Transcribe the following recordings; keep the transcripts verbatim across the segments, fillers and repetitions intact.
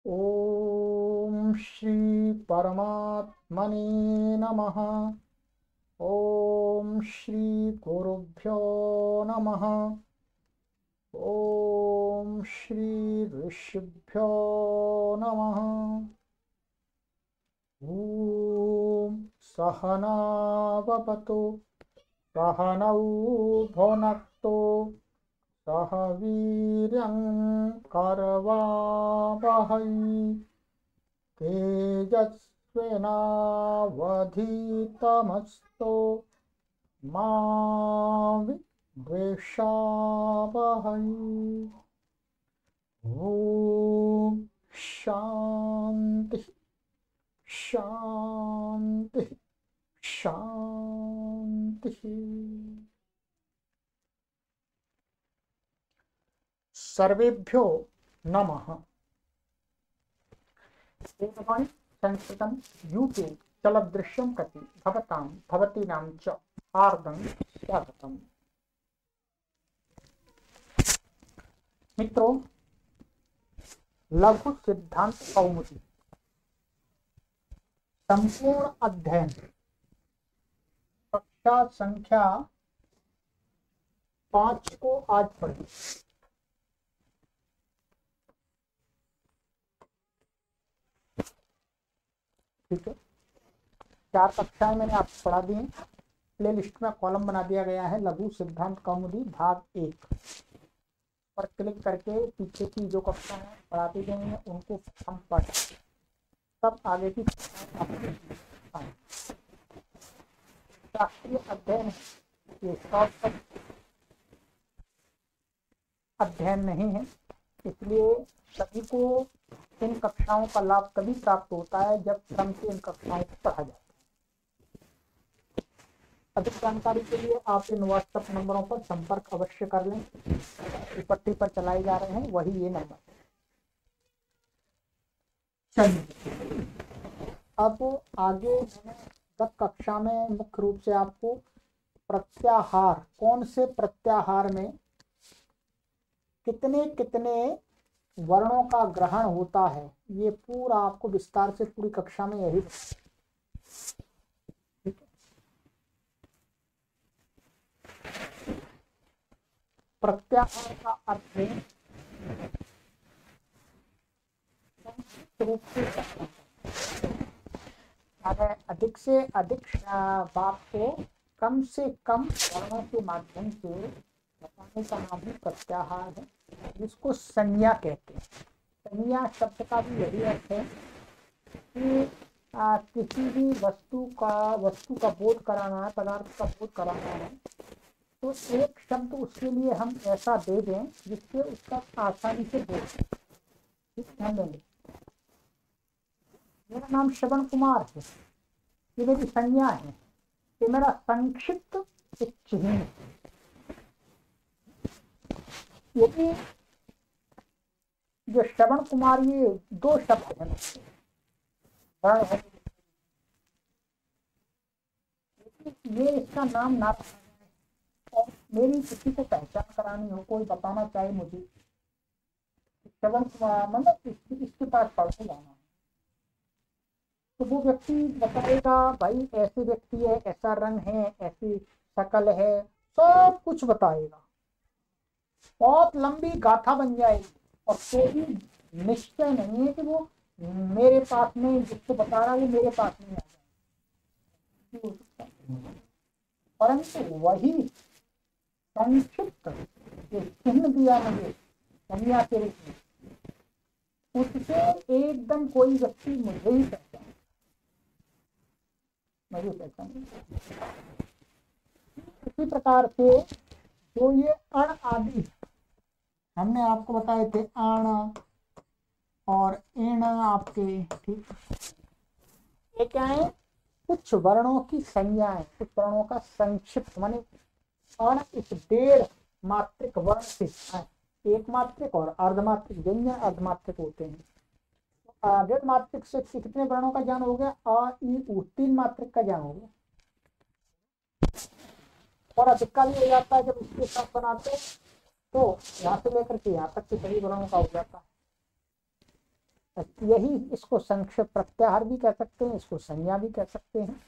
ओम श्री परमात्मने नमः। ओम श्री गुरुभ्यो नमः। ओम श्री ऋषिभ्यो नमः। ओम सहनाववतु सहनौ भुनक्तु सह वीर्यं करवावहै तेजस्विनावधीतमस्तु मा विद्विषावहै। ॐ शांति शांति शांति। सर्वेभ्यो नमः। एवं संस्कृतं यूट्यूब चलदृश्यं प्रति भवतां भवतीनां च हार्दं स्वागतम्। मित्रों, लघु सिद्धांत कौमुदी संपूर्ण अध्ययन कक्षा संख्या पांच को आज पढ़ें। ठीक है, चार कक्षाएं मैंने आपको पढ़ा दी हैं। प्ले लिस्ट में कॉलम बना दिया गया है लघु सिद्धांत कौमुदी भाग एक पर क्लिक करके पीछे की जो कक्षाएं पढ़ाती गई हैं उनको हम पढ़ तब आगे की शास्त्रीय अध्ययन ये शॉर्टकट अध्ययन नहीं है, इसलिए सभी को इन कक्षाओं का लाभ तभी प्राप्त होता है जब क्रम से इन कक्षाओं को पढ़ा जाता है। अधिक जानकारी के लिए आप इन व्हाट्सएप नंबरों पर संपर्क अवश्य कर लें। पट्टी पर चलाए जा रहे हैं वही ये नंबर। चलिए, अब आगे मैंने गत कक्षा में मुख्य रूप से आपको प्रत्याहार, कौन से प्रत्याहार में कितने कितने वर्णों का ग्रहण होता है, ये पूरा आपको विस्तार से पूरी कक्षा में यही प्रत्याहार का अर्थ है रूप से अगर अधिक से अधिक बात को कम से कम वर्णों के माध्यम से बताने का नाम ही प्रत्याहार है, जिसको संज्ञा कहते हैं। संज्ञा शब्द का भी यही अर्थ है कि आ, किसी भी वस्तु का वस्तु का बोध कराना है, पदार्थ का बोध कराना है, तो एक शब्द उसके लिए हम ऐसा दे दें जिससे उसका आसानी से बोध। ध्यान देंगे, मेरा नाम श्रवण कुमार है, ये मेरी संज्ञा है, ये मेरा संक्षिप्त एक चिन्ह है। यदि जो श्रवण कुमार ये दो शब्द हैं, ये इसका नाम ना और मेरी किसी को पहचान करानी हो, कोई बताना चाहे मुझे श्रवण कुमार मतलब इसके, इसके पास पढ़ने जाना है, तो वो व्यक्ति बताएगा भाई ऐसे व्यक्ति है, ऐसा रंग है, ऐसी शक्ल है, सब कुछ बताएगा। बहुत लंबी गाथा बन जाएगी और कोई निश्चय नहीं है कि वो मेरे पास में जिसको बता रहा है वो मेरे पास नहीं आ जाए, परंतु वही संक्षिप्त जो चिन्ह दिया मुझे संज्ञा के रूप में, उससे एकदम कोई व्यक्ति मुझे ही पहचान मुझे पहचान इसी प्रकार से जो ये अण आदि हमने आपको बताए थे, अण और एण आपके, ठीक, ये क्या है? कुछ वर्णों की संज्ञाएं, कुछ वर्णों का संक्षिप्त माने अण इस डेढ़ मात्रिक वर्ण से है, एक मात्रिक और अर्धमात्रिक, व्यंजन अर्धमात्रिक होते हैं। डेढ़ मात्रिक से कितने वर्णों का ज्ञान हो गया? अ ई उ, तीन मात्रिक का ज्ञान हो गया। और अधिक का भी हो जाता है जब इसके साथ बनाते तो यहाँ से लेकर के यहाँ तक के सभी वर्णों का हो जाता है। यही इसको संक्षेप प्रत्याहार भी कह सकते हैं, इसको संज्ञा भी कह सकते हैं।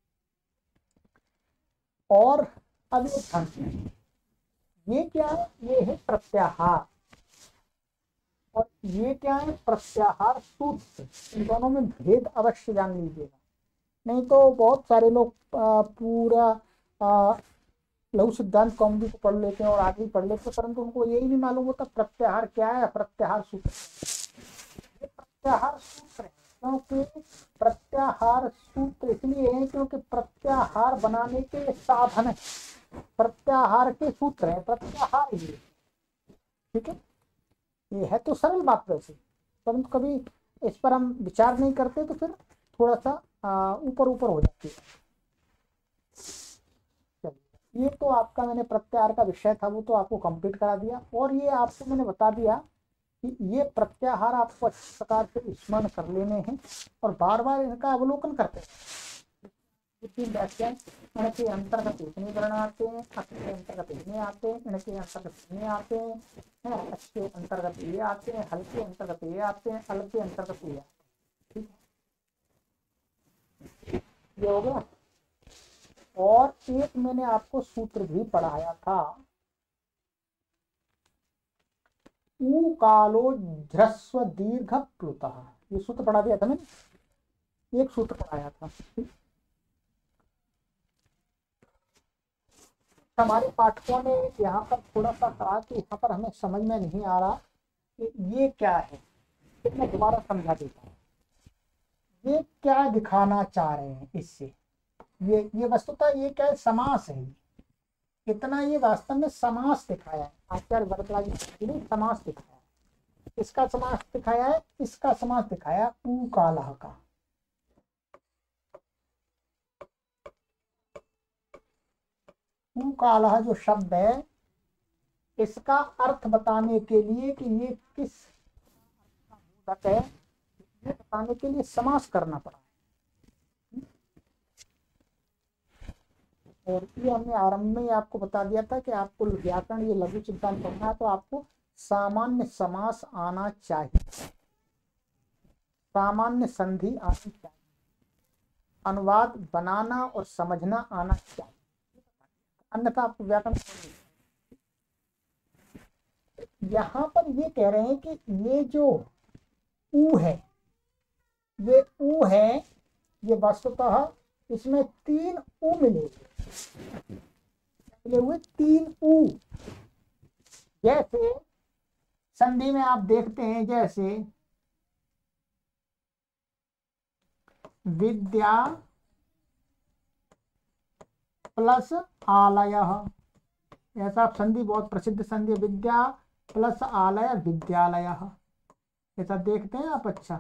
और अब ये क्या है, ये है प्रत्याहार, और ये क्या है, प्रत्याहार सूत्र। इन दोनों में भेद अवश्य जान लीजिएगा, नहीं तो बहुत सारे लोग पूरा लघु सिद्धांत कौमुदी को पढ़ लेते हैं और आगे पढ़ लेते हैं, परंतु उनको यही नहीं मालूम होता प्रत्याहार क्या है, प्रत्याहार सूत्र। ये प्रत्याहार सूत्र है, क्योंकि प्रत्याहार सूत्र इसलिए है क्योंकि प्रत्याहार बनाने के साधन है, प्रत्याहार के सूत्र है प्रत्याहार ये। ठीक है, ये है तो सरल बात वैसे, परंतु कभी इस पर हम विचार नहीं करते तो फिर थोड़ा सा ऊपर ऊपर हो जाती है। चलिए, ये तो आपका मैंने प्रत्याहार का विषय था वो तो आपको कंप्लीट करा दिया, और ये आपको मैंने बता दिया कि ये प्रत्याहार आपको अच्छी प्रकार से स्मरण कर लेने हैं और बार बार इनका अवलोकन करते हैं। व्याख्या इनके अंतर्गत इतने वर्ण आते हैं, के अंतर्गत इतने आते हैं, इनके अंतर्गत इतने आते हैं, अच्छे अंतर्गत ये आते हैं, हल्के अंतर्गत ये आते हैं, हल्के अंतर्गत ये आते हैं। ठीक, ये हो गया। और एक मैंने आपको सूत्र भी पढ़ाया था, ऊ कालो ह्रस्व दीर्घ प्लुतः, ये सूत्र पढ़ा दिया था मैंने, एक सूत्र पढ़ाया था। हमारे पाठकों ने यहाँ पर थोड़ा सा कहा कि यहाँ पर हमें समझ में नहीं आ रहा कि ये क्या है, मैं दोबारा समझा देता हूँ। ये क्या दिखाना चाह रहे हैं इससे, ये ये वस्तुतः ये क्या है, समास है, इतना ये वास्तव में समास दिखाया है। आचार्य भरद्वाज ने समास दिखाया है, इसका समास दिखाया है, इसका समास दिखाया ऊ कालः का। ऊ कालः जो शब्द है, इसका अर्थ बताने के लिए कि ये किस बोधक है, ये बताने के लिए समास करना पड़ा। और ये हमने आरंभ में आपको बता दिया था कि आपको व्याकरण ये लघु सिद्धांत पढ़ना है तो आपको सामान्य समास आना चाहिए, सामान्य संधि आनी चाहिए, अनुवाद बनाना और समझना आना चाहिए, अन्यथा आपको व्याकरण। यहाँ पर ये कह रहे हैं कि ये जो ऊ है, ये ऊ है, ये वस्तुतः इसमें तीन ऊ मिले मिले हुए तीन ऊ। जैसे संधि में आप देखते हैं, जैसे विद्या प्लस आलयः, ऐसा संधि बहुत प्रसिद्ध संधि, विद्या प्लस आलय विद्यालयः, ऐसा देखते हैं आप। अच्छा,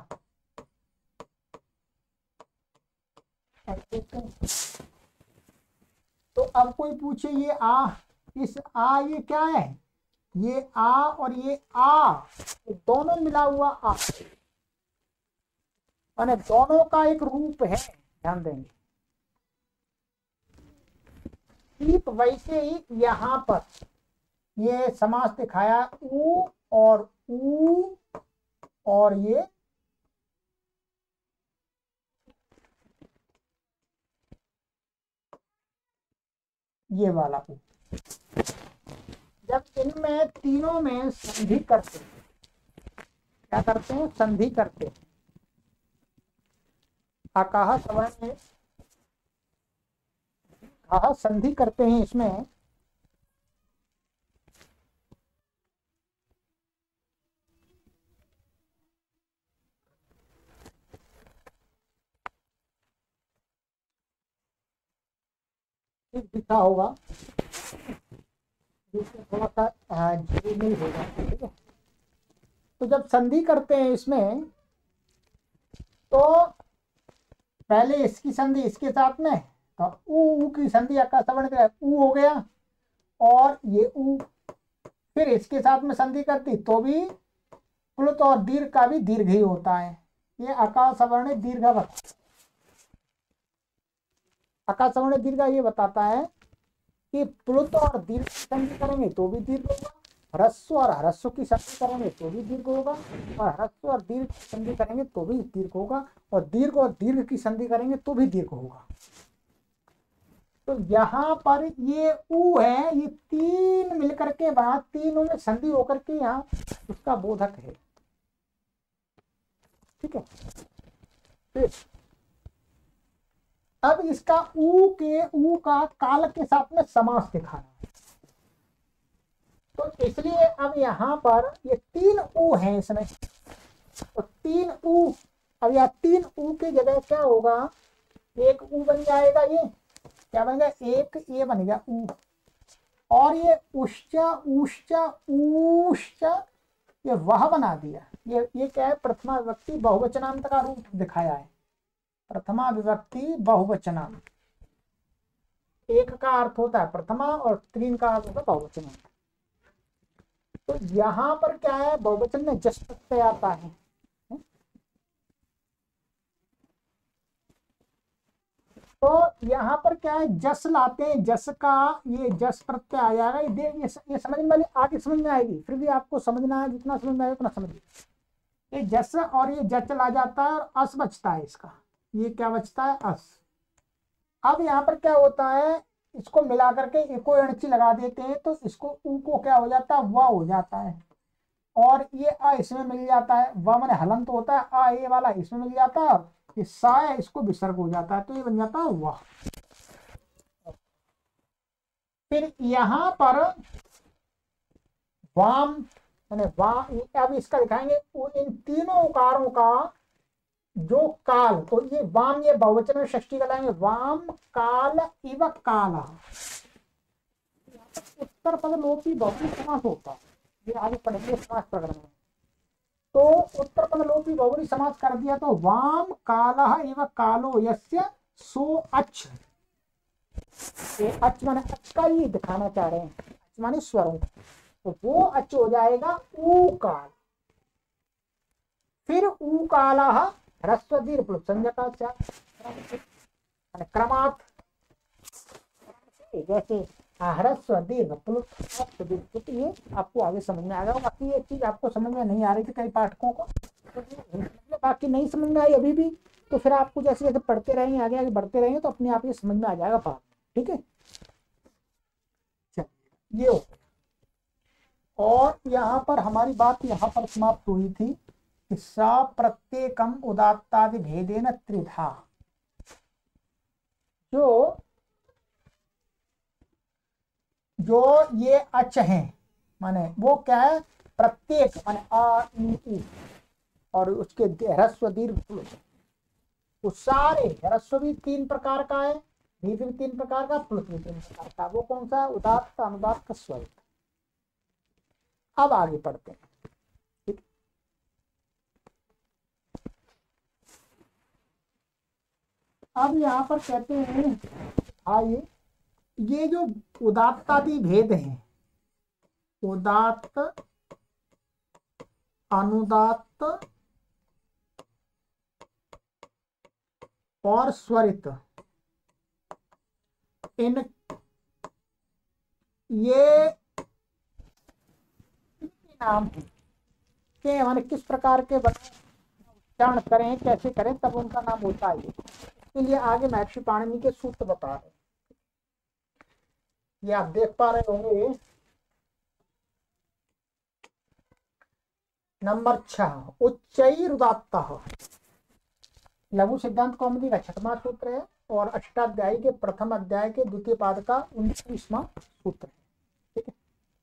तो अब कोई पूछे ये आ, इस आ ये क्या है, ये आ और ये आ दोनों मिला हुआ आ, माने दोनों का एक रूप है, ध्यान देंगे। ठीक वैसे ही यहाँ पर ये समास दिखाया ऊ और ऊ और ये ये वाला ऊ। जब इनमें तीनों में संधि करते, क्या करते हैं, संधि करते, अकाह सवर्ण में कहा संधि करते हैं, इसमें दिखा होगा, जिसमें थोड़ा सा नहीं होगा। ठीक है, तो जब संधि करते हैं इसमें, तो पहले इसकी संधि इसके साथ में, तो ऊ ऊ की संधि आकाश सवर्ण का ऊ हो गया, और ये ऊ फिर इसके साथ में संधि करती तो भी प्लुत और दीर्घ का भी दीर्घ ही होता है। ये आकाश सवर्ण दीर्घवत, आकाश सवर्ण दीर्घ ये बताता है कि प्लुत और दीर्घ संधि करेंगे तो भी दीर्घ होगा, ह्रस्व और ह्रस्व की संधि करेंगे तो भी दीर्घ होगा, और ह्रस्व और दीर्घ की संधि करेंगे तो भी दीर्घ होगा, और दीर्घ और दीर्घ की संधि करेंगे तो भी दीर्घ होगा। तो यहाँ पर ये ऊ है, ये तीन मिलकर के बाद तीनों में संधि होकर के यहाँ उसका बोधक है। ठीक है, फिर अब इसका ऊ के ऊ का काल के साथ में समास दिखाना है। तो इसलिए अब यहाँ पर ये तीन ऊ हैं इसमें, तो तीन ऊ, अब यहाँ तीन ऊ की जगह क्या होगा, एक ऊ बन जाएगा, ये क्या बन गया, एक ये बन गया ऊ, और ये उश्चा उश्चा उश्चा ये वह बना दिया। ये ये क्या है, प्रथमा विभक्ति बहुवचनांत का रूप दिखाया है। प्रथमा विभक्ति बहुवचनांत, एक का अर्थ होता है प्रथमा और तीन का अर्थ होता है बहुवचनांत। तो यहाँ पर क्या है, बहुवचन में जस प्रत्यय आता है, तो यहाँ पर क्या है, जस लाते हैं, जस का ये जस प्रत्यय आ जाएगा। ये ये, ये समझ में आगे समझ में आएगी, फिर भी आपको समझना है, जितना समझ में आएगा उतना समझिए। ये जस और ये जच ला जाता है और अस बचता है इसका, ये क्या बचता है, अस। अब यहाँ पर क्या होता है, इसको मिला करके एको अणची लगा देते हैं, तो इसको ऊ को क्या हो जाता है, व हो जाता है, और ये अ इसमें मिल जाता है, व मैंने हलंत होता है, अ ये वाला इसमें मिल जाता है, ये सा है इसको विसर्ग हो जाता है, तो ये बन जाता है वाह। फिर यहाँ पर वाम मैंने वाम, अब इसका दिखाएंगे इन तीनों उकारों का जो काल, तो ये वाम ये बहुवचन में षष्ठी कराएंगे, वाम काल इव काल, उत्तर पद लोपी बहुवचन समास होता है, ये आगे पढ़ेंगे समास प्रकरण में। तो उत्तर पद लोपी बहुवचन समास कर दिया, तो वाम कालः इव कालो यस्य सो अच्छ, ये अच्छ माने अच्छ का ही दिखाना चाह रहे हैं, अच्छ माने स्वरों, तो वो अच्छ हो जाएगा ऊ काल। फिर ऊ कालः ह्रस्व दीर्घ प्लुत संज्ञका क्रमात्, जैसे ह्रस्व दीर्घ प्लुत ह्रस्व दीर्घ प्लुत, ये आपको आगे समझ में आ जाएगा। बाकी ये चीज आपको समझ में नहीं आ रही थी कई पाठकों को, तो बाकी नहीं समझ में आई अभी भी, तो फिर आपको जैसे जैसे पढ़ते रहेंगे आगे आगे बढ़ते रहेंगे तो अपने आप ये समझ में आ जाएगा बात। ठीक है, चलिए ये हो। और यहाँ पर हमारी बात यहाँ पर समाप्त हुई थी कि स प्रत्येकम उदात्तादि भेदेन त्रिधा, जो जो ये अच हैं माने वो क्या है, प्रत्येक माने आ ई उ, और उसके ह्रस्व दीर्घ वो सारे, ह्रस्व भी तीन प्रकार का है, दीर्घ भी तीन प्रकार का, प्लुत भी तीन प्रकार का। वो कौन सा, उदात्त अनुदात्त स्वरित। अब आगे पढ़ते हैं। ठीक, अब यहाँ पर कहते हैं आइए, ये जो उदात्तादि भेद हैं, उदात्त अनुदात्त और स्वरित, इन ये नाम है के हमारे किस प्रकार के उच्चारण करें, कैसे करें, तब उनका नाम होता है। इसके लिए आगे महर्षि पाणिनि के सूत्र बता रहे, ये आप देख पा रहे होंगे। नंबर छह, उच्चैरुदात्तः, लघु सिद्धांत कौमुदी का छठवां सूत्र है और अष्टाध्यायी के प्रथम अध्याय के द्वितीय पाद का उन्नीसवां सूत्र है। ठीक है,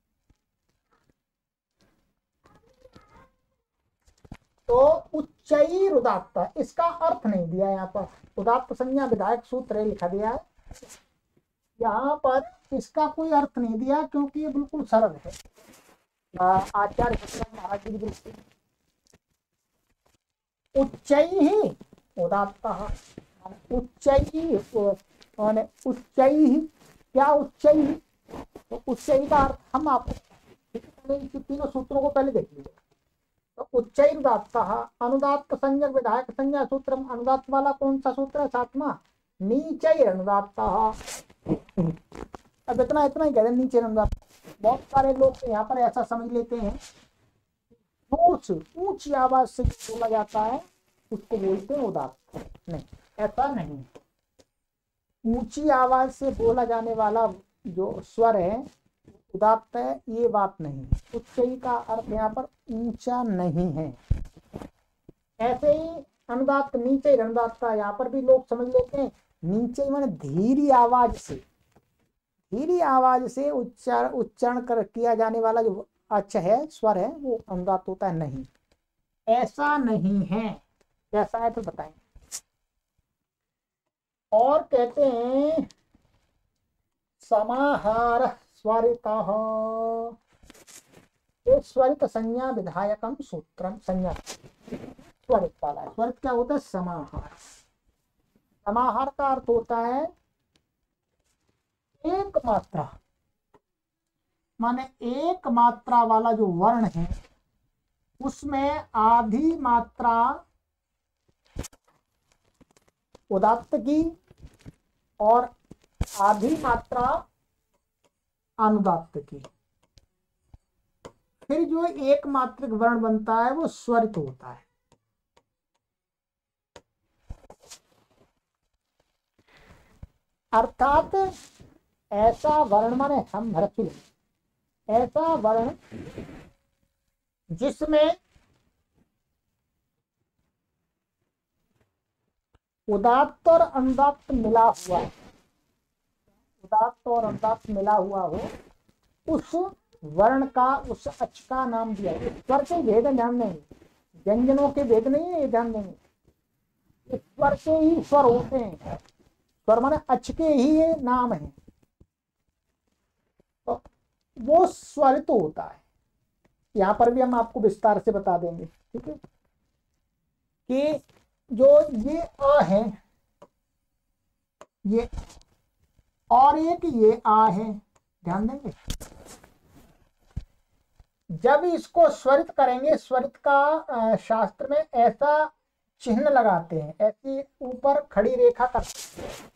तो उच्चैरुदात्तः, इसका अर्थ नहीं दिया यहाँ पर, उदात्त संज्ञा विधायक सूत्र लिखा दिया है, यहाँ पर इसका कोई अर्थ नहीं दिया क्योंकि ये बिल्कुल सरल है। आचार्य महाराज जी की दृष्टि उच्चैः उदात्तः, उच्चैः उच्चैः, क्या उच्चैः, तो उच्चैः का अर्थ हम आपको तीनों सूत्रों को पहले देख लीजिए। तो उच्चैरुदात्तः, अनुदात्त संज्ञक विधायक संज्ञा सूत्र, अनुदात्त वाला कौन सा सूत्र है, सातवां, नीचैरुदात्तः। अब इतना इतना ही कह दें, नीचे अनुदात्त। बहुत सारे लोग यहाँ पर ऐसा समझ लेते हैं जोर से ऊंची आवाज से बोला जाता है उसको बोलते हैं उदात्त। नहीं, ऐसा नहीं। ऊंची आवाज से बोला जाने वाला जो स्वर है उदात्त है, ये बात नहीं। उच्चई का अर्थ यहाँ पर ऊंचा नहीं है। ऐसे ही अनुदात्त नीचे अनुदात्त, यहाँ पर भी लोग समझ लेते हैं नीचे माने धीरी आवाज से, धीरी आवाज से उच्चार उच्चारण कर किया जाने वाला जो अच्छा है स्वर है वो अनुदात्त होता है। नहीं, ऐसा नहीं है। कैसा है तो बताएंगे। और कहते हैं समाहार स्वरितः, स्वरित संज्ञा विधायकम सूत्रम। संज्ञा स्वरित वाला है। स्वरित क्या होता है? समाहार। समाहार का अर्थ होता है एक मात्रा, माने एक मात्रा वाला जो वर्ण है उसमें आधी मात्रा उदात्त की और आधी मात्रा अनुदात्त की, फिर जो एक मात्रिक वर्ण बनता है वो स्वरित होता है। अर्थात ऐसा वर्ण माने हम भरतुल, ऐसा वर्ण जिसमें उदात्त और अनुदात्त मिला हुआ है, उदात्त और अनुदात्त मिला हुआ हो, उस वर्ण का, उस अक्ष का नाम दिया है। स्वर के भेद ध्यान नहीं, व्यंजनों के भेद नहीं है, ध्यान नहीं। स्वर के ही स्वर होते हैं, स्वर माने अक्ष के ही ये नाम है, तो वो स्वरित होता है। यहाँ पर भी हम आपको विस्तार से बता देंगे, ठीक है, कि जो ये अ है, ये और एक ये आ है, ध्यान देंगे। जब इसको स्वरित करेंगे, स्वरित का शास्त्र में ऐसा चिन्ह लगाते हैं, ऐसी ऊपर खड़ी रेखा करते हैं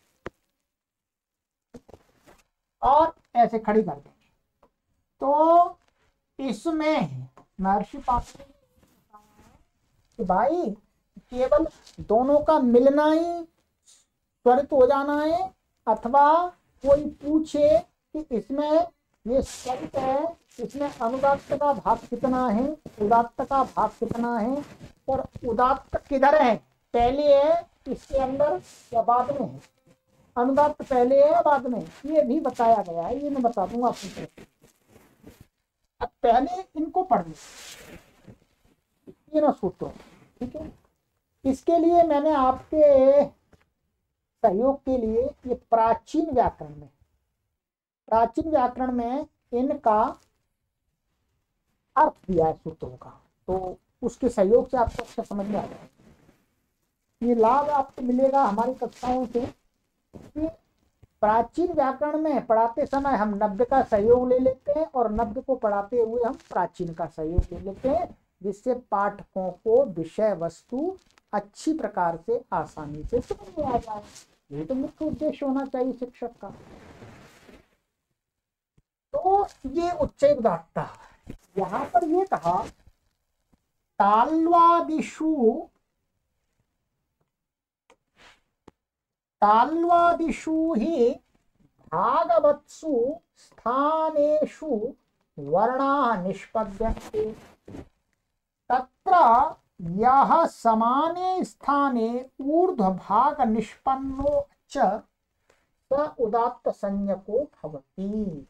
और ऐसे खड़ी कर देंगे, तो इसमें महर्षि पास कि भाई केवल दोनों का मिलना ही स्वरित हो जाना है, अथवा कोई पूछे कि इसमें ये स्वरित है, इसमें अनुदात्त का भाग कितना है, उदात्त का भाग कितना है, और उदात्त किधर है, पहले है इसके अंदर या बाद में है, अनुदात्त पहले है या बाद में, ये भी बताया गया है। ये मैं बता दूंगा आपको। अब पहले इनको पढ़ तीनों सूत्रों, ठीक है। इसके लिए मैंने आपके सहयोग के लिए ये प्राचीन व्याकरण में, प्राचीन व्याकरण में इनका अर्थ दिया है सूत्रों का, तो उसके सहयोग से आपको अच्छा समझ में आ जाएगा। ये लाभ आपको मिलेगा हमारी कक्षाओं से कि प्राचीन व्याकरण में पढ़ाते समय हम नब्य का सहयोग ले लेते हैं और नब्य को पढ़ाते हुए हम प्राचीन का सहयोग ले लेते हैं, जिससे पाठकों को विषय वस्तु अच्छी प्रकार से आसानी से समझ में आ जाए। ये तो मुख्य उद्देश्य होना चाहिए शिक्षक का। तो ये उच्चैः उदात्तः, यहाँ पर ये कहा ताल्वादिषु, ताल्वादिषु ही भागवत्सु स्थानेषु वर्णाः निष्पद्यन्ते, तत्र यः समाने स्थाने ऊर्ध्वभाग निष्पन्नो च स उदात्त संज्ञको भवति।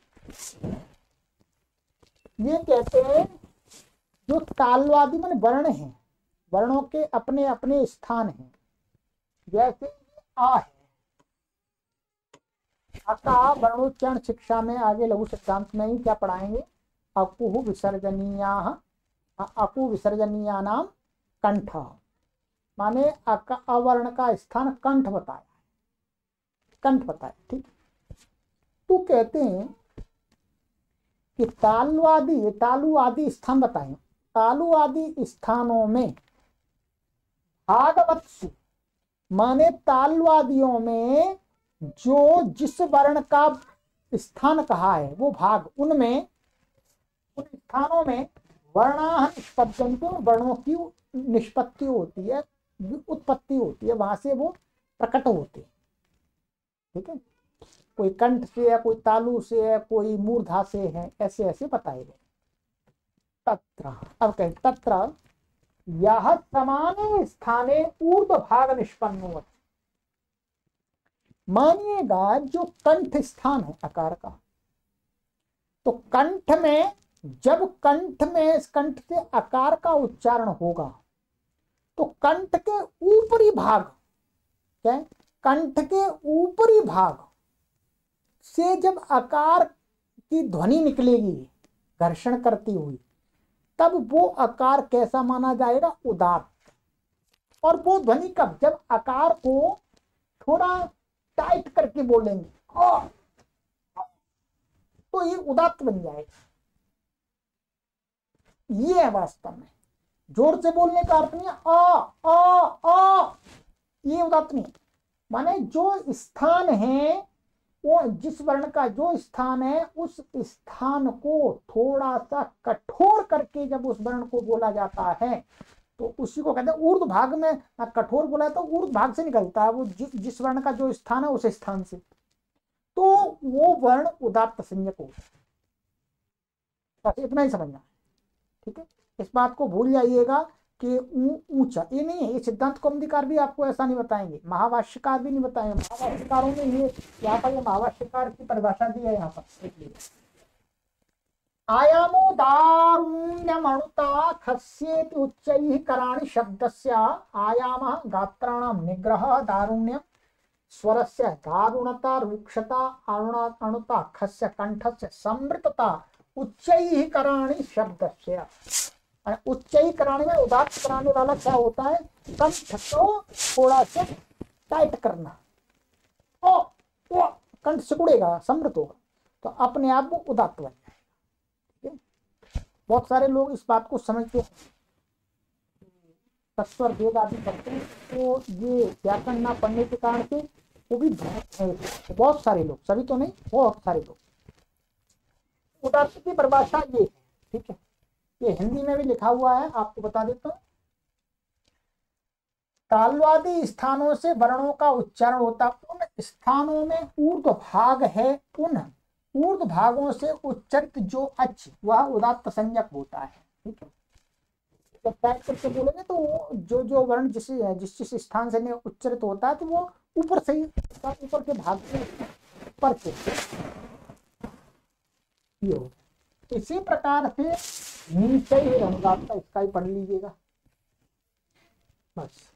ये कहते हैं जो तालवादी मन वर्ण हैं, वर्णों के अपने अपने स्थान हैं। जैसे आ है, अका वर्णोच्चारण शिक्षा में आगे लघु सिद्धांत में ही क्या पढ़ाएंगे, अकुः विसर्जनीयाः, अकु विसर्जनीया नाम कंठ, माने अवर्ण का स्थान कंठ बताया, कंठ बताया, ठीक। तो कहते हैं कि तालु आदि, तालु आदि स्थान बताएं, तालु आदि स्थानों में भागवत्सु माने तालवादियों में जो जिस वर्ण का स्थान कहा है वो भाग, उनमें उन स्थानों में वर्णाः निष्पद्यन्ते, वर्णों की निष्पत्ति होती है, उत्पत्ति होती है, वहां से वो प्रकट होते, ठीक है। कोई कंठ से है, कोई तालु से है, कोई मूर्धा से है, ऐसे ऐसे बताए गए। तत्र, अब कहें तत्र यह समाने स्थाने ऊर्ध्व भाग निष्पन्नो, मानिएगा जो कंठ स्थान है आकार का, तो कंठ में जब कंठ में कंठ से आकार का उच्चारण होगा तो कंठ के ऊपरी भाग, क्या है, कंठ के ऊपरी भाग से जब आकार की ध्वनि निकलेगी घर्षण करती हुई, तब वो आकार कैसा माना जाएगा, उदात्त। और वो ध्वनि कब, जब आकार को थोड़ा टाइट करके बोलेंगे आ, तो ये उदात्त बन जाएगा। ये है वास्तव में, जोर से बोलने का अर्थ नहीं है आ आ आ, ये उदात्त नहीं। माने जो स्थान है, वो जिस वर्ण का जो स्थान है, उस स्थान को थोड़ा सा कठोर करके जब उस वर्ण को बोला जाता है तो उसी को कहते हैं ऊर्ध्व भाग में। कठोर बोला है तो ऊर्ध्व भाग से निकलता है वो, जि, जिस वर्ण का जो स्थान है उस स्थान से, तो वो वर्ण उदात्त संज्ञक होता है। बस इतना ही समझना है, ठीक है। इस बात को भूल जाइएगा कि ऊंचा ये नहीं है। ये सिद्धांत कौमुदीकार भी आपको ऐसा नहीं बताएंगे, महाभाष्यकार भी नहीं बताएंगे। महाभाष्यकारों ने ये यहाँ पर ये महाभाष्यकार की परिभाषा दी है। यहाँ पर आयामो दारुण्यमणुता खस्येति उच्चैः कराणि शब्दस्य आयामः गात्राणां निग्रहः दारुण्यं स्वरस्य दारुणता रुक्षता अणुता खस्य कंठस्य समृतता उच्चैः कराणि शब्दस्य। उच्चैः कराने में उदात्त कराने वाला क्या होता है, कंठ को थोड़ा सा टाइट करना। ओ, ओ कंठ सिकुड़ेगा, समृत होगा, तो अपने आप वो उदात्त बन जाएगा। बहुत सारे लोग इस बात को समझते हैं, तत्स्वर वेद आदि करते हैं, तो ये व्याकरण ना पढ़ने के कारण से वो भी बहुत बहुत सारे लोग, सभी तो नहीं, बहुत सारे लोग। उदात्त की परिभाषा ये है, ठीक है। ये हिंदी में भी लिखा हुआ है, आपको बता देता हूं। तालवादी स्थानों से वर्णों का उच्चारण होता, उन स्थानों में ऊर्ध्व भाग है, उन ऊर्ध्व भागों से उच्चरित जो अच वह उदात्त संज्ञक होता है, ठीक है। जब टाइप करके बोलेंगे तो जो जो वर्ण जिस जिस जिस स्थान से उच्चरित होता है तो वो ऊपर से ही, ऊपर के भाग से ऊपर से ये हो। इसी प्रकार से नीचे ही अनुदात्त, इसका ही पढ़ लीजिएगा बस।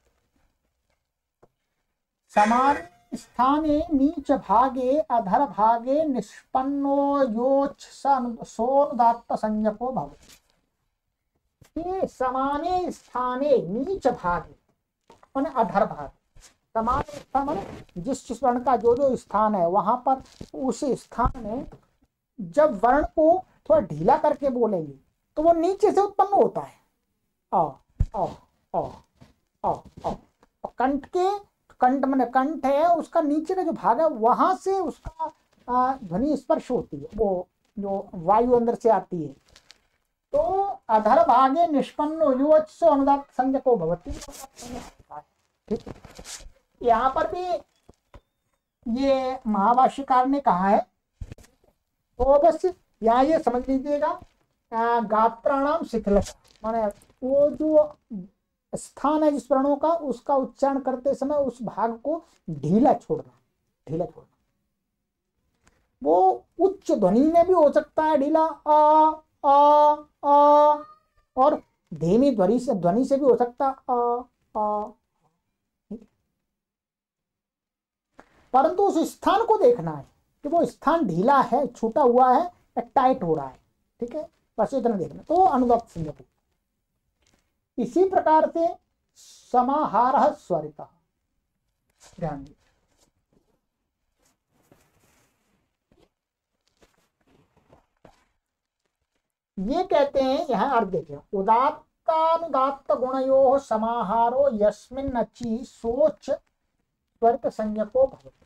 समान स्थाने नीच भागे अधर भागे निष्पन्नो योच्छ सोनुदात्त संज्ञको भवति। ये समाने स्थाने नीच भागे और अधर भाग, समान स्थान जिस जिस वर्ण का जो जो स्थान है वहां पर उस स्थान में जब वर्ण को थोड़ा ढीला करके बोलेंगे तो वो नीचे से उत्पन्न होता है। आ आ आ आ आ कंठ के, कंठ मैंने कंठ है, उसका नीचे का जो भाग है वहां से उसका ध्वनि स्पर्श होती है, वो जो वायु अंदर से आती है। तो अधर भागे निष्पन्नो योच्छ अनुदात्त संज्ञको भवति, ठीक है। यहाँ पर भी ये महाभाष्यकार ने कहा है, तो बस यहाँ ये समझ लीजिएगा, गात्राणाम शिथिलता माने वो जो स्थान है जिस वर्णों का, उसका उच्चारण करते समय उस भाग को ढीला छोड़ना, ढीला छोड़ना। वो उच्च ध्वनि में भी हो सकता है ढीला, आ आ आ, और धीमी ध्वनि से ध्वनि से भी हो सकता है आ आ। परंतु उस स्थान को देखना है कि वो स्थान ढीला है, छूटा हुआ है या टाइट हो रहा है, ठीक है। बस इतना देखना, तो अनुदात्त संज्ञक। इसी प्रकार से समाहारः स्वरितः, ध्यान दीजिए। ये कहते हैं यहाँ अर्थ देखिए, उदात्तानुदात्त गुणयोः समाहारो यस्मिन् नचि सोच स्वरित संज्ञको भवति।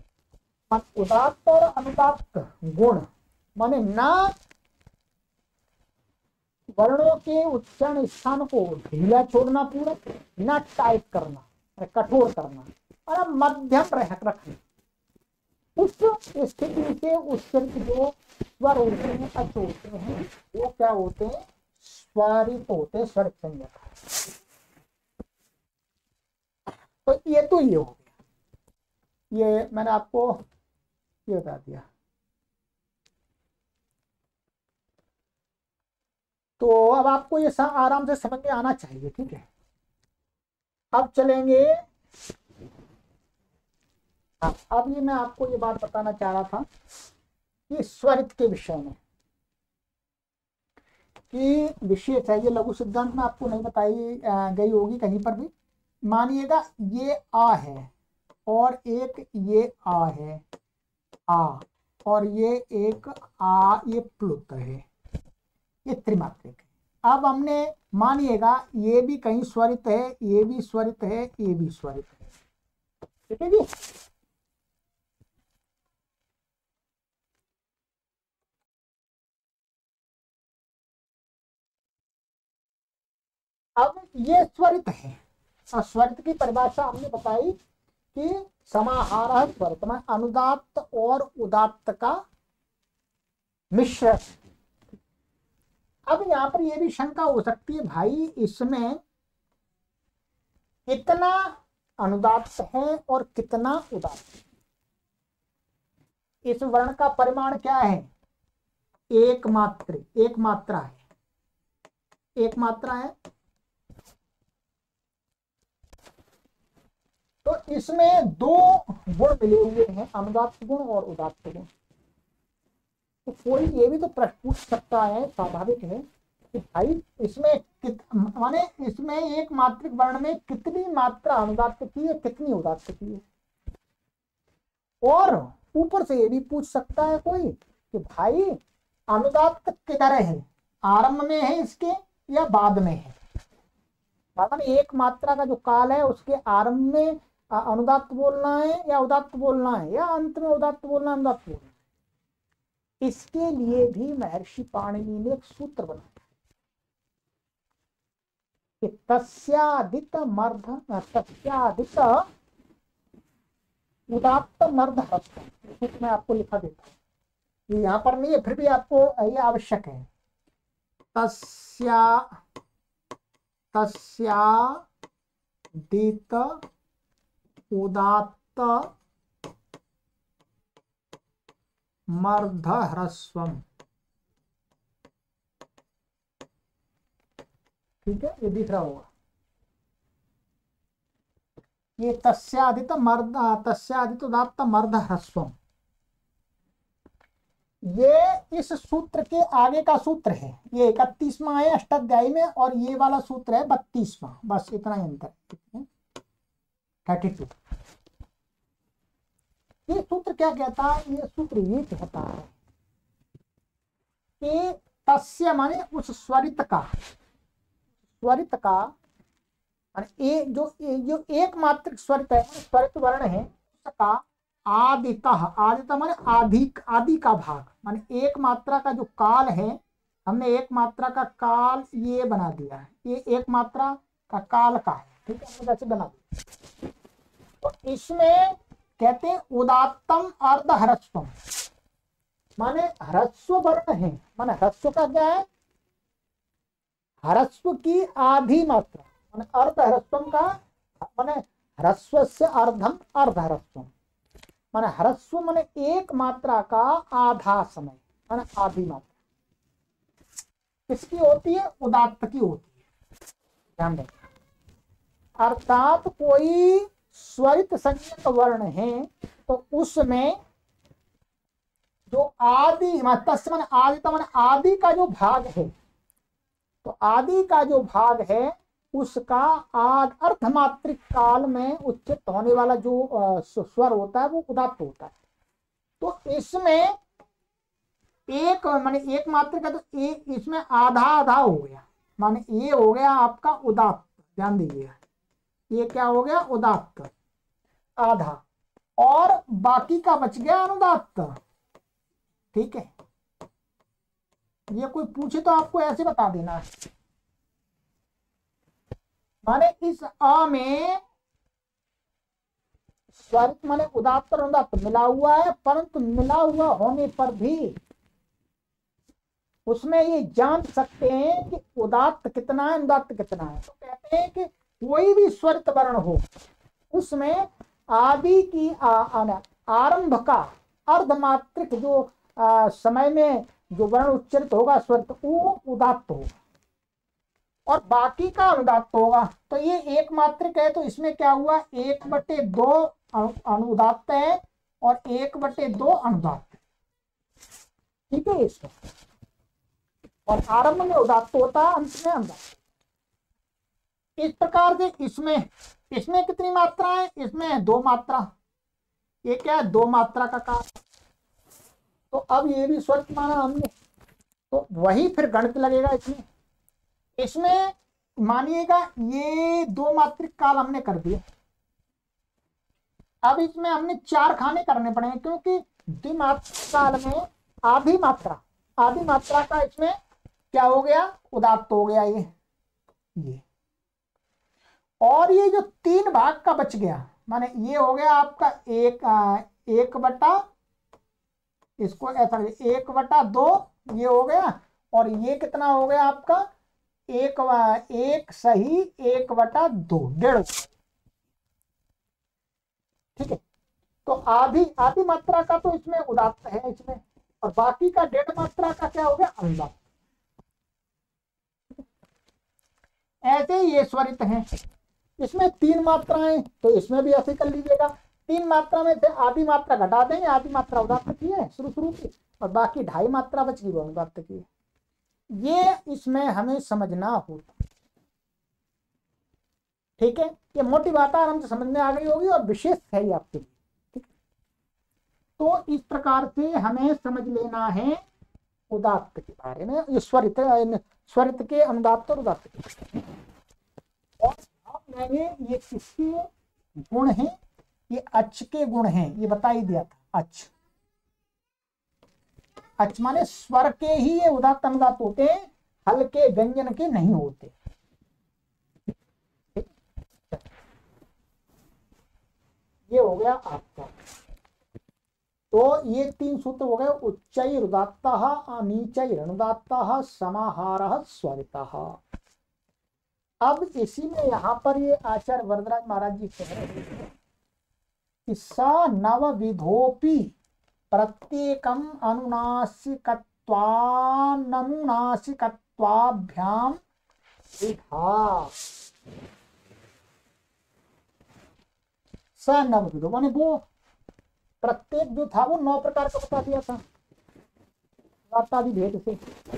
उदात्त और अनुदात्त गुण माने ना वर्णों के उच्चारण स्थान को ढीला छोड़ना, पूरा ना टाइट करना, कठोर करना, और मध्यम रह रखना। उस स्थिति से उच्चरित जो स्वर होते हैं, अच होते हैं, वो क्या होते हैं? स्वरित होते हैं, स्वरित संज्ञक। तो ये तो ये हो गया, ये मैंने आपको ये बता दिया। तो अब आपको ये आराम से समझ में आना चाहिए, ठीक है। अब चलेंगे, हाँ, अब ये मैं आपको ये बात बताना चाह रहा था कि स्वरित के विषय में, कि विशेष है, ये लघु सिद्धांत में आपको नहीं बताई गई होगी कहीं पर भी। मानिएगा ये आ है और एक ये आ है, आ, और ये एक आ, ये प्लुत है, ये त्रिमात्रिक है। अब हमने मानिएगा ये भी कहीं स्वरित है, ये भी स्वरित है, ये भी स्वरित है, ठीक है जी। अब ये स्वरित है, और स्वरित की परिभाषा हमने बताई कि समाहार स्वरित में अनुदात्त और उदात्त का मिश्रण। अब यहाँ पर यह भी शंका हो सकती है, भाई इसमें कितना अनुदात्त है और कितना उदात्त है? इस वर्ण का परिमाण क्या है? एक मात्र, एक मात्रा है, एक मात्रा है। तो इसमें दो गुण मिले हुए हैं, अनुदात्त गुण और उदात्त गुण। तो कोई ये भी तो प्रश्न पूछ सकता है, स्वाभाविक है, कि भाई इसमें कित माने इसमें एक मात्रिक वर्ण में कितनी मात्रा अनुदात्त की है, कितनी उदात्त की है। और ऊपर से ये भी पूछ सकता है कोई कि भाई अनुदात्त किधर है, आरंभ में है इसके या बाद में है। माने एक मात्रा का जो काल है उसके आरंभ में अनुदात्त बोलना है या उदात्त बोलना है, या अंत में उदात्त बोलना है, अनुदात्त बोलना है। इसके लिए भी महर्षि पाणिनि ने एक सूत्र बनाया कि तस्यादित मर्ध तस्यादित उदात्त मर्ध ह्रस्व। मैं आपको लिखा देता हूँ, यहाँ पर नहीं है, फिर भी आपको ये आवश्यक है। तस्या तस्यादित उदात्त मर्ध ह्रस्वम, ठीक है, ये दिख रहा होगा। ये तस्यादित मर्द तस्यादित उदात्त मर्द ह्रस्वम, ये इस सूत्र के आगे का सूत्र है। ये इकतीसवां है अष्टाध्यायी में, और ये वाला सूत्र है बत्तीसवां। बस इतना ही अंतर, थर्टी टू। ये सूत्र क्या कहता है? ये सूत्र ये कहता है कि तस्य माने उस स्वरित का, स्वरित का ए, जो ए, जो एक मात्रिक स्वरित है, स्वरित वर्ण है, उसका आदितः, आदितः माने आदि, आदि का भाग, माने एक मात्रा का जो काल है, हमने एक मात्रा का काल ये बना दिया है, ये एक मात्रा का काल का है, ठीक है, हमने जैसे बना दिया। तो इसमें कहते हैं उदात्तम अर्ध ह्रस्वम, माने ह्रस्व वर्ण है, माने ह्रस्व का क्या है? ह्रस्व की आधी मात्रा, माने अर्ध ह्रस्वम का, माने ह्रस्व से अर्धम अर्ध ह्रस्वम, माने ह्रस्व माने एक मात्रा का आधा समय, माने आधी मात्रा किसकी होती है? उदात्त की होती है, ध्यान दें। अर्थात कोई स्वरित संज्ञक वर्ण है तो उसमें जो आदि तस्य माने आदित माने आदि का जो भाग है, तो आदि का जो भाग है उसका आद अर्धमात्रिक काल में उच्चित होने वाला जो स्वर होता है वो उदात्त होता है। तो इसमें एक माने एक मात्रिक का, तो एक इसमें आधा आधा हो गया, माने ये हो गया आपका उदात्त, ध्यान दीजिएगा, ये क्या हो गया? उदात्त आधा, और बाकी का बच गया अनुदात्त, ठीक है। ये कोई पूछे तो आपको ऐसे बता देना है। माने इस आ में स्वरित माने उदात्त और अनुदात्त मिला हुआ है, परंतु मिला हुआ होने पर भी उसमें ये जान सकते हैं कि उदात्त कितना है, अनुदात्त कितना है। तो कहते हैं कि कोई भी स्वरित वर्ण हो उसमें आदि की आरंभ का अर्धमात्रिक जो आ, समय में जो वर्ण उच्चारित होगा स्वरित वो उदात्त होगा और बाकी का अनुदात्त होगा। तो ये एक मात्रिक है, तो इसमें क्या हुआ, एक बटे दो अनुदात्त है और एक बटे दो अनुदात्त है। ठीक है इसमें, और आरंभ में उदात्त होता है, अंत में अनुदात्त। इस प्रकार से इसमें इसमें कितनी मात्रा है, इसमें है दो मात्रा। ये क्या है, दो मात्रा का कार्य। तो अब ये भी स्वरित माना हमने, तो वही फिर गणित लगेगा इसमें। इसमें मानिएगा ये दो मात्रिक काल हमने कर दिया। अब इसमें हमने चार खाने करने पड़ेंगे, क्योंकि द्विमात्रिक काल में आधी मात्रा आधी मात्रा का इसमें क्या हो गया, उदात्त हो गया ये ये और ये जो तीन भाग का बच गया, माने ये हो गया आपका एक आ, एक बटा, इसको ऐसा एक बटा दो ये हो गया, और ये कितना हो गया आपका एक एक सही एक बटा दो, डेढ़। ठीक है, तो आधी आधी मात्रा का तो इसमें उदात्त है इसमें, और बाकी का डेढ़ मात्रा का क्या हो गया, अनुदात्त। ऐसे ये स्वरित हैं। इसमें तीन मात्राएं, तो इसमें भी ऐसे कर लीजिएगा। तीन मात्रा में से आधी मात्रा घटा देंगे, आधी मात्रा उदात्त की है शुरू शुरू की, और बाकी ढाई मात्रा बच गई वो अनुदात्त की है। ये इसमें हमें समझना होता। ठीक है, ये मोटी बात आराम से समझ में आ गई होगी और विशेष है ये आपके लिए। ठीक, तो इस प्रकार से हमें समझ लेना है उदात्त के बारे में, ये स्वरित स्वरित के अनुदात्त और उदात्त के। और अब मैंने ये किसके गुण हैं, ये अच के गुण हैं, ये बता ही दिया था। अच अच माने स्वर के ही ये उदात्त अनुदात्त होते हैं, हल्के व्यंजन के नहीं होते। ये हो गया आपका। तो ये तीन सूत्र हो गए, उच्चैरुदात्तः अनीचैरनुदात्तः समाहारः स्वरितः। अब इसी में यहाँ पर ये आचार्य वरदराज महाराज जी कह रहे हैं कि स नवविधोपि प्रत्येकम अनुनासिकत्वानुनासिकत्वाभ्याम विधा। स नवविधो माने वो प्रत्येक जो था वो नौ प्रकार का बता दिया था वातादि भेद से।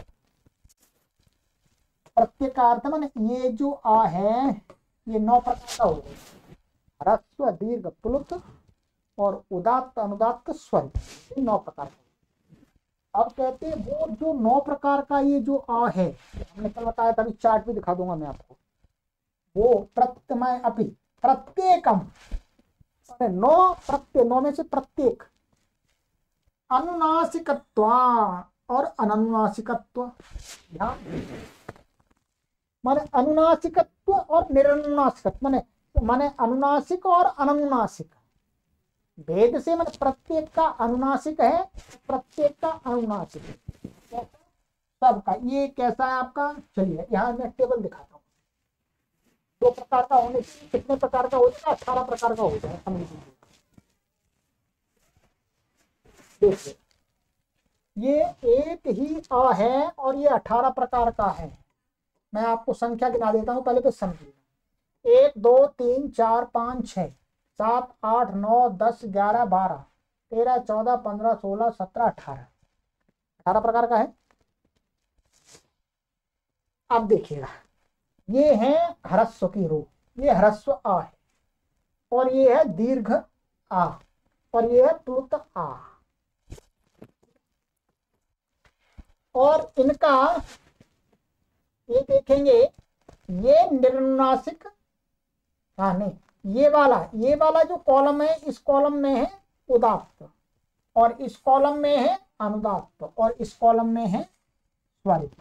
प्रत्येक का अर्थ माने ये जो आ है ये नौ प्रकार का हो गया, ह्रस्व दीर्घ प्लुत और उदात्त अनुदात्त स्वर, ये नौ प्रकार का। अब कहते हैं वो जो नौ प्रकार का ये जो आ है, हमने कल बताया था, अभी चार्ट भी दिखा दूंगा मैं आपको। वो प्रत्यमय अपि प्रत्येकम नौ, प्रत्यय नौ में से प्रत्येक, अनुनासिकत्वा और अननुनासिकत्व। माने अनुनासिकत्व और निरनुनासिकत्व, माने माने अनुनासिक और अननुनासिक भेद से, माने प्रत्येक का अनुनासिक है, प्रत्येक का अनुनासिक है, सबका। ये कैसा है आपका, चलिए यहाँ मैं टेबल दिखाता हूँ। दो प्रकार का होने से कितने प्रकार का हो जाएगा, अठारह प्रकार का हो जाएगा, समझ लीजिए। देखिए ये एक ही आ है और ये अठारह प्रकार का है। मैं आपको संख्या गिना देता हूँ, पहले तो समझिए। एक दो तीन चार पाँच छः सात आठ नौ दस ग्यारह बारह तेरह चौदह पंद्रह सोलह सत्रह अठारह, अठारह प्रकार का है। अब देखिएगा, ये है ह्रस्व की रूप, ये ह्रस्व आ है, और ये है दीर्घ आ, और ये है प्लुत आ। और इनका ये देखेंगे, ये निरनुनासिक, हाँ नहीं, ये वाला ये वाला जो कॉलम है, इस कॉलम में है उदात्त, और इस कॉलम में है अनुदात्त, और इस कॉलम में है स्वरित।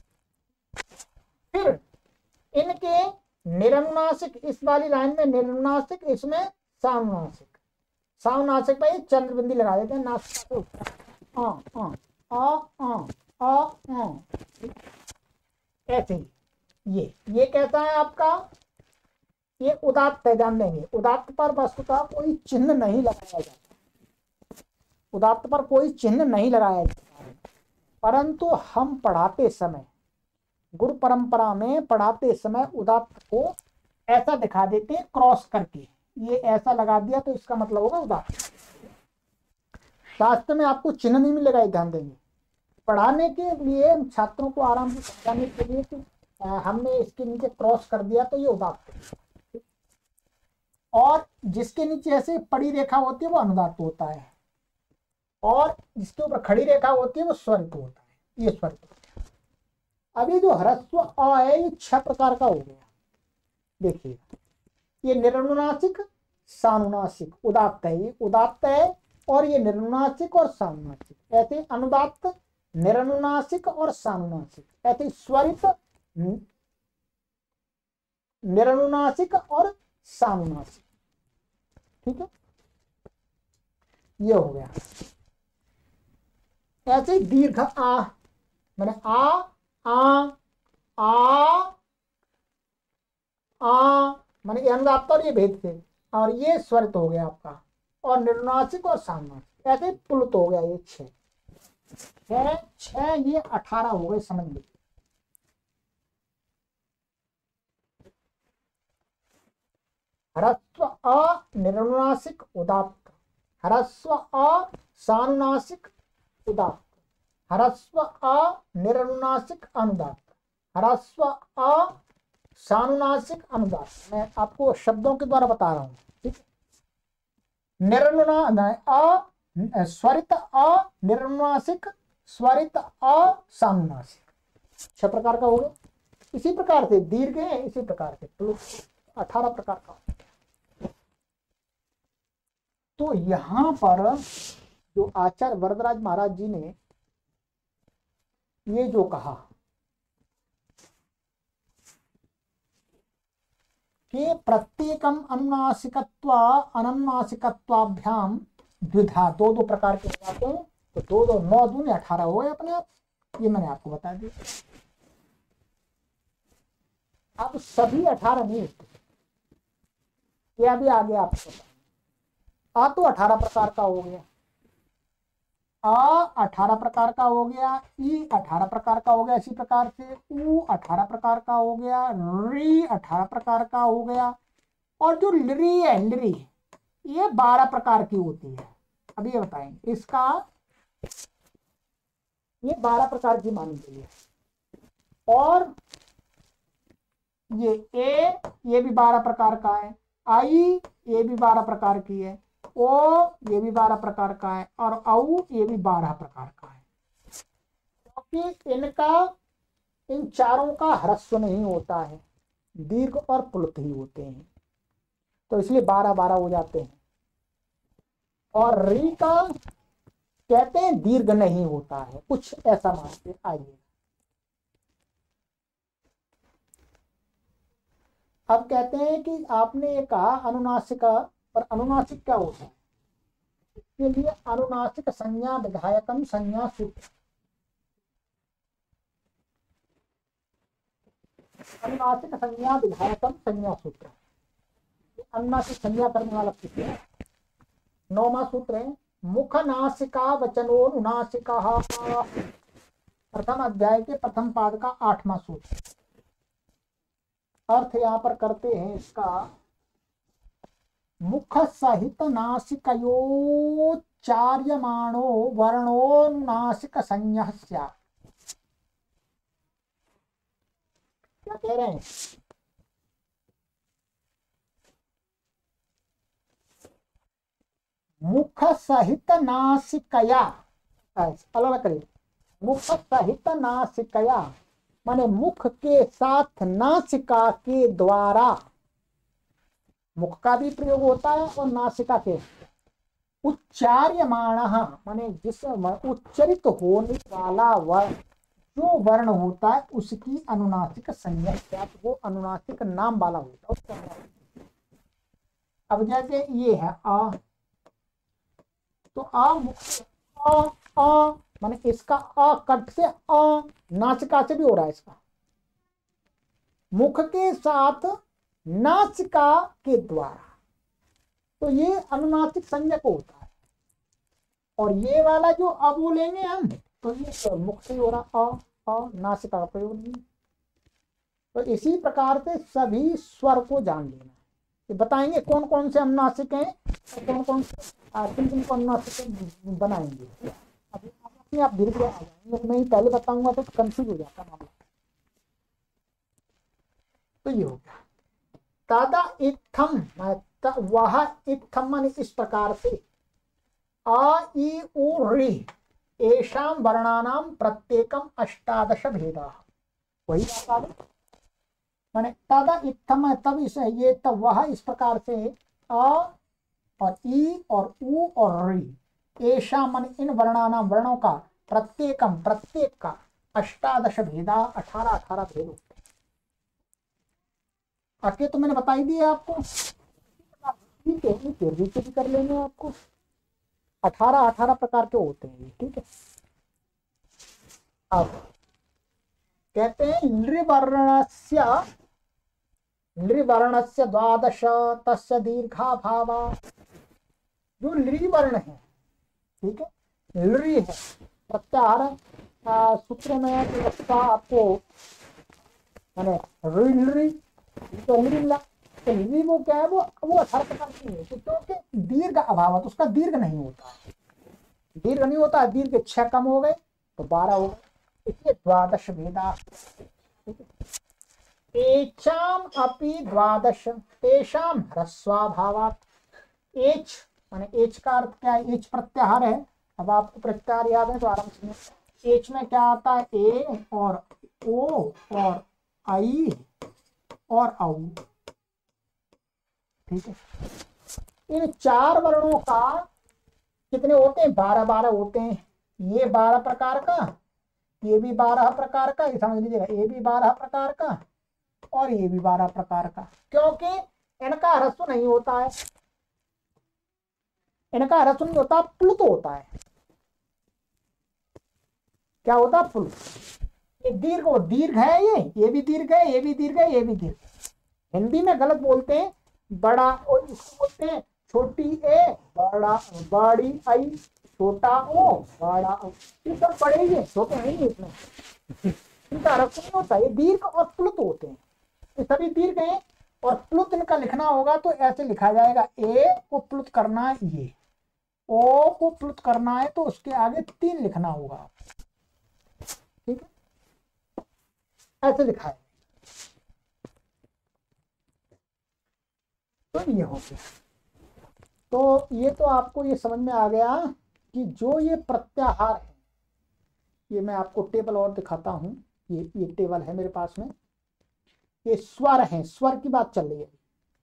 फिर इनके निरनुनासिक, इस वाली लाइन में निरनुनासिक, इसमें सानुनासिक। सानुनासिक पर चंद्र बिंदी लगा देते हैं नासिका को, आ आ आ आ आ आ ऐसे ही। ये ये कैसा है आपका, ये उदात्त है, जान देंगे। उदात्त पर वस्तुतः कोई चिन्ह नहीं लगाया जाता, उदात्त पर कोई चिन्ह नहीं लगाया जाता, परंतु हम पढ़ाते समय, गुरु परंपरा में पढ़ाते समय उदात्त को ऐसा दिखा देते हैं क्रॉस करके, ये ऐसा लगा दिया तो इसका मतलब होगा उदात्त। शास्त्र में आपको चिन्ह नहीं मिलेगा, ध्यान देंगे। पढ़ाने के लिए, छात्रों को आराम से समझाने के लिए कि हमने इसके नीचे क्रॉस कर दिया तो ये उदात्त है, और जिसके नीचे ऐसे पड़ी रेखा होती है वो अनुदात्त होता है, और जिसके ऊपर खड़ी रेखा होती है वो स्वरित होता है, ये स्वरित होता है। अभी जो ह्रस्व अ है ये छह प्रकार का हो गया। देखिए ये निरनुनासिक, सानुनासिक, उदात्त है, ये उदात्त है, और ये निरनुनासिक और सानुनासिक, ऐसे अनुदात्त, निरनुनासिक और सानुनासिक, ऐसे स्वरित, निरनुनासिक और सानुनासिक। ठीक है, ये हो गया। ऐसे दीर्घ आ, मैंने आ आ आ आ माने ये अनुदात्त और ये भेद थे, और ये स्वरित हो गया आपका, और निरनुनासिक और सानुनासिक, ऐसे पुलुत हो गया। ये छह छह छह ये अठारह हो गए, समझ लीजिए। ह्रस्व अ निरनुनासिक उदात्त, ह्रस्व अ सानुनासिक उदात्त, ह्रस्व अ निरनुनासिक अनुदात्त, ह्रस्व अ सानुनासिक अनुदात्त। मैं आपको शब्दों के द्वारा बता रहा हूं, ठीक है। निरनुना अ स्वरित अ निरनुनासिक, स्वरित अ सानुनासिक, छह प्रकार का हो गया। इसी प्रकार से दीर्घ है, इसी प्रकार से तो अठारह प्रकार का। तो यहां पर जो आचार्य वरदराज महाराज जी ने ये जो कहा कि प्रत्येकम अनुनासिकत्व अननुनासिकत्वाभ्याम द्विधा, दो दो प्रकार के हो जाते हैं, तो दो दो नौ दूनी अठारह हो गए अपने आप, ये मैंने आपको बता दिया। अब सभी अठारह नहीं होते, ये अभी आगे आपको बता। आ तो अठारह प्रकार का हो गया, आ अठारह प्रकार का हो गया, ई अठारह प्रकार का हो गया, इसी प्रकार से ऊ अठारह प्रकार का हो गया, री अठारह प्रकार का हो गया, और जो लिरी है, लिरी ये बारह प्रकार की होती है। अब ये बताएंगे इसका, ये बारह प्रकार की मानी गई है। और ये ए, ये भी बारह प्रकार का है, आई ये भी बारह प्रकार की है, ओ ये भी बारह प्रकार का है, और औ ये भी बारह प्रकार का है। क्योंकि इनका, इन चारों का ह्रस्व नहीं होता है, दीर्घ और पुलुत ही होते हैं, तो इसलिए बारह बारह हो जाते हैं। और री का कहते हैं दीर्घ नहीं होता है, कुछ ऐसा मानते। आइए अब कहते हैं कि आपने ये कहा अनुनासिका, पर अनुनासिक क्या होता है? इसके लिए अनुनासिक संज्ञा विधायकम संज्ञा सूत्र, अनुनासिक संज्ञा विधायकम संज्ञा सूत्र, अनुनासिक संज्ञा करने वाला सूत्र है। नौवां सूत्र है मुख नासिका वचनोनुनासिका, प्रथम अध्याय के प्रथम पाद का आठवां सूत्र। अर्थ यहाँ पर करते हैं इसका, मुख सहित नासिकयोच्चार्यमाणो वर्णोनुनासिक संज्ञा स्यात्। क्या कह रहे हैं? मुख सहित नासिकया, अलग करिए, मुख सहित नासिकया माने मुख के साथ नासिका के द्वारा, मुख का भी प्रयोग होता है और नासिका के, उच्चार्यमाणः माने जिस उच्चरित होने वाला वह जो वर्ण होता है उसकी अनुनासिक संज्ञा क्या, तो वो अनुनासिक नाम वाला होता है उसका अनुनासिक। अब जैसे ये है आ, तो आ आ आ माने इसका आ कट से आ, नासिका से भी हो रहा है इसका, मुख के साथ नासिका के द्वारा, तो ये अनुनासिक संज्ञक होता है। और ये वाला जो अब बोलेंगे हम, तो ये मुख से हो रहा आ आ, नासिका का प्रयोग नहीं। तो इसी प्रकार से सभी स्वर को जान लेना है। ये बताएंगे कौन कौन से अनुनासिक हैं, कौन कौन से किन किन को अनुनासिक बनाएंगे। अभी अपने आप धीरे धीरे आ जाएंगे, मैं ही पहले बताऊंगा तो कंफ्यूज हो जाता मामला। तो ये हो गया तादा इत्थम, वह इत्थम माने इस प्रकार से, आ ई उ री एषाम वर्णानाम प्रत्येकम अष्टादश भेदा, वही बात आ गई। माने तादा इत्थम तब इस ये तब वह इस प्रकार से आ और ई और उ और री एषा माने इन वर्णानाम वर्णों का प्रत्येकम प्रत्येक का अष्टादश भेदा अठारह अठारह भेद होते हैं। आगे तो मैंने बता ही दिया आपको, ठीक है, फिर भी भी कर लेंगे आपको। अठारह अठारह प्रकार के होते हैं, ठीक है। अब कहते हैं नृवर्णस्य नृवर्णस्य द्वादश तस्य दीर्घा भावा, जो नृवर्ण है, ठीक है, लृ है प्रत्याहार सूत्र में आपको मैंने तो मिला, तो वो क्या है, वो वो अठारह प्रकार की है, क्योंकि दीर्घ अभाव है तो उसका दीर्घ नहीं होता, दीर्घ नहीं होता, दीर्घ छह कम हो गए तो बारह हो गए, इसलिए द्वादश भेदा। एचाम अपि द्वादश तेषाम ह्रस्वाभावात्, एच माने एच का अर्थ क्या है, एच प्रत्याहार है। अब आपको प्रत्याहार याद है तो आराम से, एच में क्या आता है, ए और ओ और आई और औ, ठीक है। इन चार वर्णों का कितने होते हैं, बारह बारह होते हैं। ये बारह प्रकार का, ये भी बारह प्रकार का, ये समझ लीजिएगा, ये भी बारह प्रकार का और ये भी बारह प्रकार का, क्योंकि इनका ह्रस्व नहीं होता है, इनका ह्रस्व नहीं होता, प्लुत होता है। क्या होता है, प्लुत। ये दीर्घ और दीर्घ है, ये ये भी दीर्घ है, ये भी दीर्घ है, ये भी दीर्घ। हिंदी में गलत बोलते हैं, बड़ा और इसको बोलते हैं छोटी ए बड़ा, बड़ी आई छोटा ओ बड़ा ओ, ये सब बड़े ही छोटे नहीं इसमें, इनका ह्रस्व नहीं होता, ये दीर्घ और प्लुत होते हैं, ये सभी दीर्घ हैं। और प्लुत इनका लिखना होगा तो ऐसे लिखा जाएगा, ए को प्लुत करना है, ये ओ को प्लुत करना है तो उसके आगे तीन लिखना होगा, ठीक है, ऐसे लिखा है। तो ये हो गया, तो ये तो आपको ये समझ में आ गया कि जो ये प्रत्याहार है, ये मैं आपको टेबल और दिखाता हूं, ये ये टेबल है मेरे पास में, ये स्वर है, स्वर की बात चल रही है।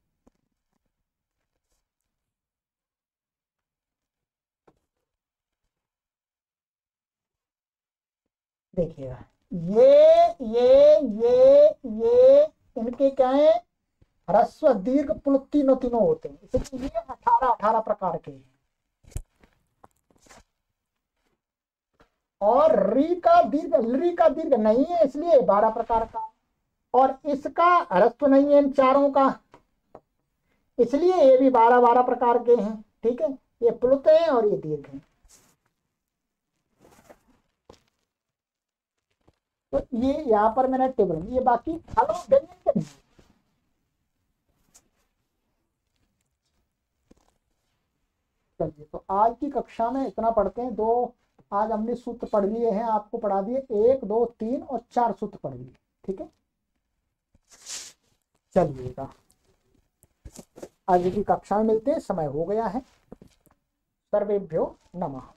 देखिएगा, ये ये ये ये इनके क्या है, ह्रस्व दीर्घ प्लुत तीनों तीनों होते हैं, इसलिए ये अठारह अठारह प्रकार के हैं। और री का दीर्घ, री का दीर्घ नहीं है इसलिए बारह प्रकार का, और इसका ह्रस्व नहीं है इन चारों का, इसलिए ये भी बारह बारह प्रकार के हैं, ठीक है। ये प्लुत हैं और ये दीर्घ हैं। तो ये यहाँ पर मैंने टेबल, ये बाकी हेलो व्यंजन के नहीं। चलिए, तो आज की कक्षा में इतना पढ़ते हैं। दो आज हमने सूत्र पढ़ लिए हैं, आपको पढ़ा दिए, एक दो तीन और चार सूत्र पढ़ लिए, ठीक है। चलिएगा, आज की कक्षा में मिलते हैं, समय हो गया है। सर्वेभ्यो नमः।